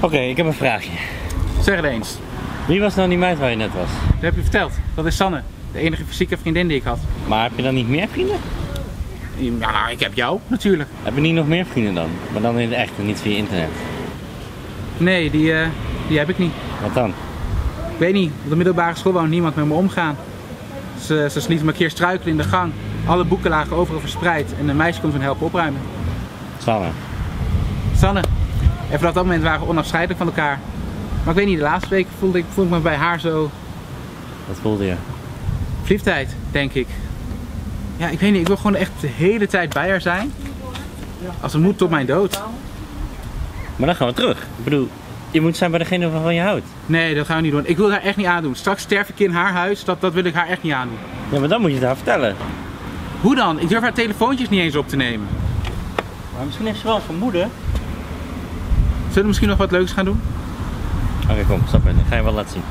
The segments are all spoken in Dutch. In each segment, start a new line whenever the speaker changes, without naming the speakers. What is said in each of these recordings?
Oké, ik heb een vraagje.
Zeg het eens.
Wie was nou die meid waar je net was?
Dat heb je verteld. Dat is Sanne. De enige fysieke vriendin die ik had.
Maar heb je dan niet meer vrienden?
Ja, nou, ik heb jou natuurlijk.
Heb je niet nog meer vrienden dan? Maar dan in het echt en niet via internet?
Nee, die heb ik niet.
Wat dan?
Ik weet niet. Op de middelbare school wou niemand met me omgaan. Ze lieten me een keer struikelen in de gang. Alle boeken lagen overal verspreid. En een meisje kon me helpen opruimen.
Sanne.
Sanne. En vanaf dat moment waren we onafscheidelijk van elkaar. Maar ik weet niet, de laatste week voelde ik me bij haar zo...
Wat voelde je?
Verliefdheid, denk ik. Ja, ik weet niet, ik wil gewoon echt de hele tijd bij haar zijn. Als het moet tot mijn dood.
Maar dan gaan we terug. Ik bedoel, je moet zijn bij degene waarvan je houdt.
Nee, dat gaan we niet doen. Ik wil haar echt niet aandoen. Straks sterf ik in haar huis, dat wil ik haar echt niet aandoen.
Ja, maar dan moet je het haar vertellen.
Hoe dan? Ik durf haar telefoontjes niet eens op te nemen.
Maar misschien heeft ze wel een vermoeden.
Zullen we misschien nog wat leuks gaan doen?
Oké, kom, stap in. Ik ga je wel laten zien.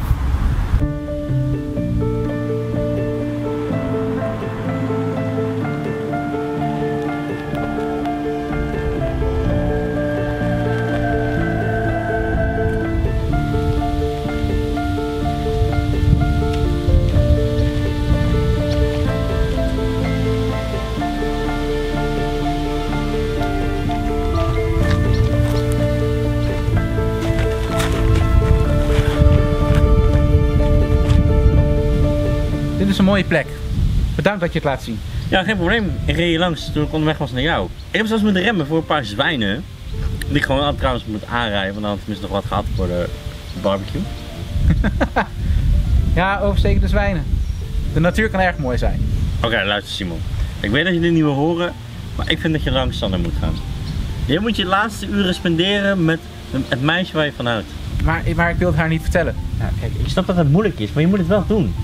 Dit is een mooie plek. Bedankt dat je het laat zien.
Ja, geen probleem. Ik reed hier langs toen ik onderweg was naar jou. Ik heb zelfs moeten remmen voor een paar zwijnen. Die ik gewoon trouwens moet aanrijden, want dan had ik tenminste nog wat gehad voor de barbecue.
Ja, overstekende zwijnen. De natuur kan erg mooi zijn.
Oké, luister Simon. Ik weet dat je dit niet wil horen, maar ik vind dat je langs Sanne moet gaan. Je moet je laatste uren spenderen met het meisje waar je van houdt.
Maar ik wil het haar niet vertellen.
Ja, kijk, ik snap dat het moeilijk is, maar je moet het wel doen.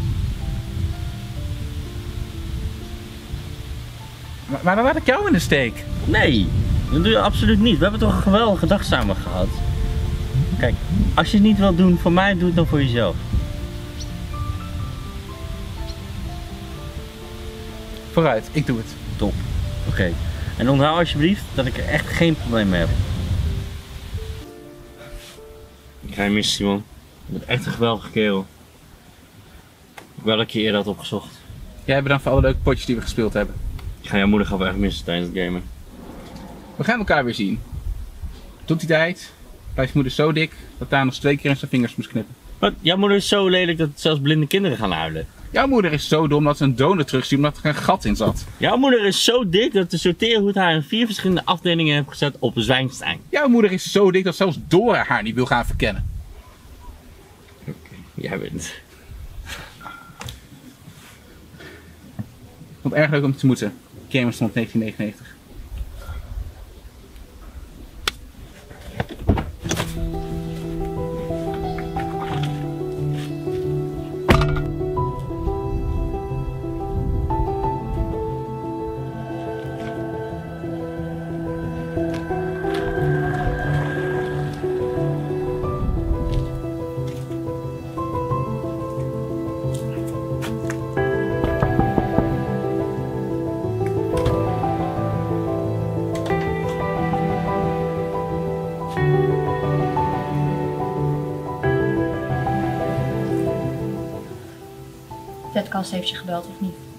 Maar dan laat ik jou in de steek.
Nee, dat doe je absoluut niet. We hebben toch een geweldige dag samen gehad. Kijk, als je het niet wilt doen voor mij, doe het dan voor jezelf.
Vooruit, ik doe het.
Top. Oké. En onthoud alsjeblieft dat ik er echt geen probleem mee heb. Ik ga je missen, Simon. Je bent echt een geweldige kerel. Ik wou dat ik je eerder had opgezocht.
Jij bedankt voor alle leuke potjes die we gespeeld hebben.
Ik ga jouw moeder gewoon echt missen tijdens het gamen.
We gaan elkaar weer zien. Tot die tijd blijft moeder zo dik dat Daan nog 2 keer in zijn vingers moest knippen.
Wat? Jouw moeder is zo lelijk dat zelfs blinde kinderen gaan huilen.
Jouw moeder is zo dom dat ze een donut terugziet omdat er een gat in zat.
Jouw moeder is zo dik dat de sorteerhoed haar in 4 verschillende afdelingen heeft gezet op een Zwijnstein.
Jouw moeder is zo dik dat zelfs Dora haar niet wil gaan verkennen.
Oké, jij bent.
Ik vond het erg leuk om te moeten. Gamers stond 1999.
Ted Kast heeft je gebeld of niet?